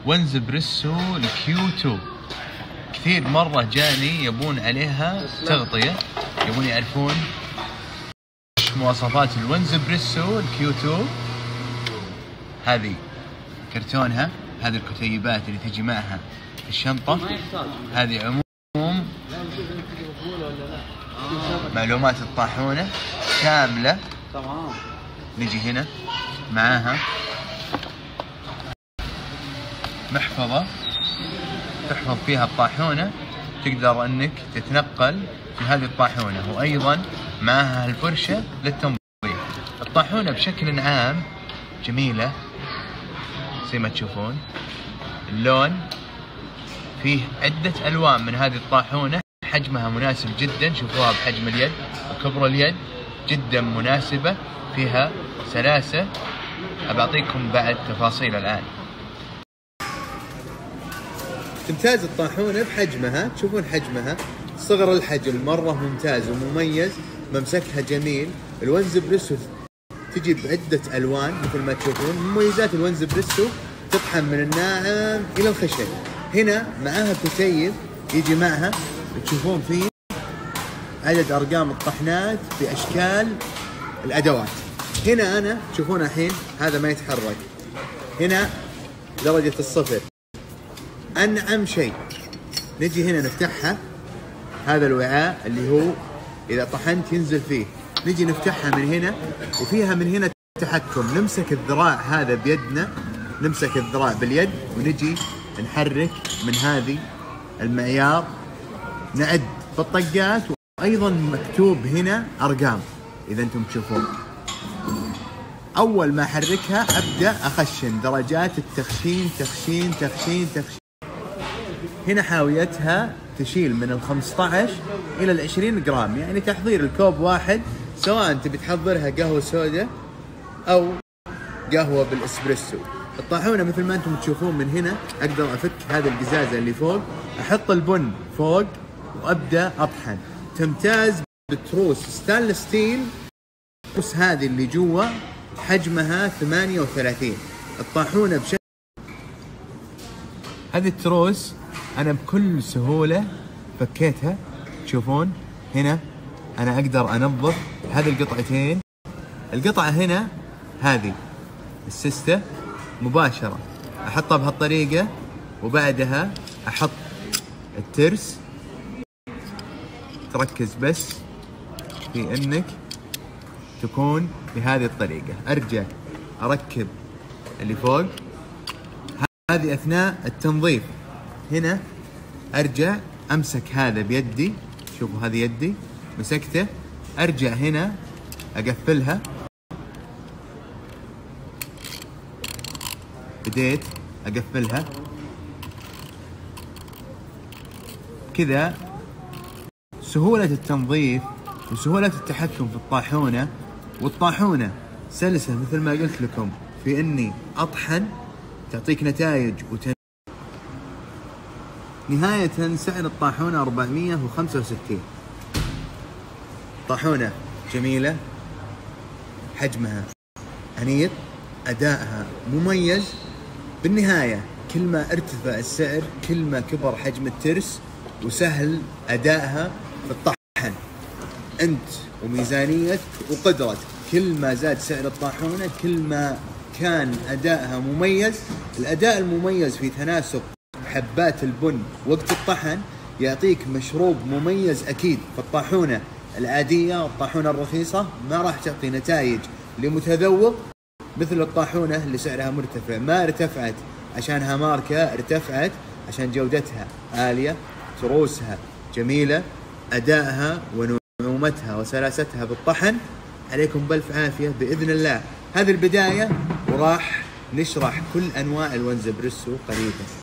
وانزبريسو الكيو 2. كثير مرة جاني يبون عليها تغطية، يبون يعرفون مواصفات الوانزبريسو الكيو 2. هذه كرتونها، هذه الكتيبات اللي تجي معها الشنطة، هذه عموم معلومات الطاحونة كاملة. تمام. نجي هنا معاها محفظة تحفظ فيها الطاحونة، تقدر انك تتنقل في هذه الطاحونة، وايضا معاها الفرشة للتنظيف. الطاحونة بشكل عام جميلة زي ما تشوفون، اللون فيه عدة الوان من هذه الطاحونة، حجمها مناسب جدا، شوفوها بحجم اليد وكبر اليد جدا مناسبة، فيها سلاسة. أبعطيكم بعد تفاصيل الآن. تمتاز الطاحونة بحجمها، تشوفون حجمها صغر الحجم، مرة ممتاز ومميز، ممسكها جميل. الوانزبريسو تجي بعدة ألوان مثل ما تشوفون. مميزات الوانزبريسو تطحن من الناعم إلى الخشن. هنا معها كتيب يجي معها، تشوفون فيه عدد أرقام الطحنات بأشكال الأدوات. هنا أنا تشوفون الحين هذا ما يتحرك، هنا درجة الصفر. أنعم شيء نجي هنا نفتحها، هذا الوعاء اللي هو إذا طحنت ينزل فيه، نجي نفتحها من هنا، وفيها من هنا التحكم. نمسك الذراع هذا بيدنا، نمسك الذراع باليد ونجي نحرك من هذه المعيار، نعد في الطقات، وأيضا مكتوب هنا أرقام إذا أنتم تشوفون. أول ما أحركها أبدأ أخشن درجات التخشين، تخشين تخشين تخشين. هنا حاويتها تشيل من 15 إلى 20 جرام، يعني تحضير الكوب واحد، سواء تبي تحضرها قهوة سوداء أو قهوة بالإسبريسو. الطاحونة مثل ما أنتم تشوفون من هنا أقدر أفك هذه القزازة اللي فوق، أحط البن فوق وأبدأ أطحن. تمتاز بالتروس ستانلس ستيل. التروس هذه اللي جوا حجمها 38. الطاحونة بشكل هذه التروس أنا بكل سهولة فكيتها. تشوفون هنا أنا أقدر أنظف هذه القطعتين. القطعة هنا هذه السيستة مباشرة أحطها بهالطريقة، وبعدها أحط الترس. تركز بس في أنك تكون بهذه الطريقة. أرجع أركب اللي فوق، هذه أثناء التنظيف. هنا أرجع أمسك هذا بيدي، شوفوا هذه يدي مسكته، أرجع هنا أقفلها، بديت أقفلها كذا. سهولة التنظيف وسهولة التحكم في الطاحونة، والطاحونة سلسة مثل ما قلت لكم في إني أطحن، تعطيك نتائج نهاية سعر الطاحونة 465. طاحونة جميلة، حجمها عنيد، أدائها مميز. بالنهاية كل ما ارتفع السعر كل ما كبر حجم الترس وسهل أدائها في الطحن. أنت وميزانيتك وقدرتك، كل ما زاد سعر الطاحونة كل ما كان أدائها مميز. الأداء المميز في تناسق حبات البن وقت الطحن يعطيك مشروب مميز أكيد. فالطاحونة العادية والطاحونة الرخيصة ما راح تعطي نتائج لمتذوق مثل الطاحونة اللي سعرها مرتفع. ما ارتفعت عشانها ماركة، ارتفعت عشان جودتها عالية، تروسها جميلة، أدائها ونعومتها وسلاستها بالطحن. عليكم بألف عافية بإذن الله. هذه البداية، وراح نشرح كل أنواع الوانزبريسو قريبا.